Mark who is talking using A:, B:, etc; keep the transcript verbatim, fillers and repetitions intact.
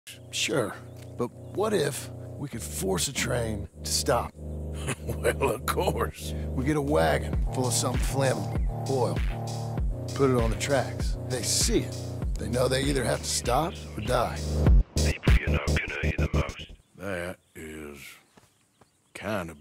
A: Sure, but what if we could force a train to stop?
B: Well, of course.
A: We get a wagon full of something flammable, oil, put it on the tracks. They see it. They know they either have to stop or die.
C: People you know can hurt you the most.
B: That is kind of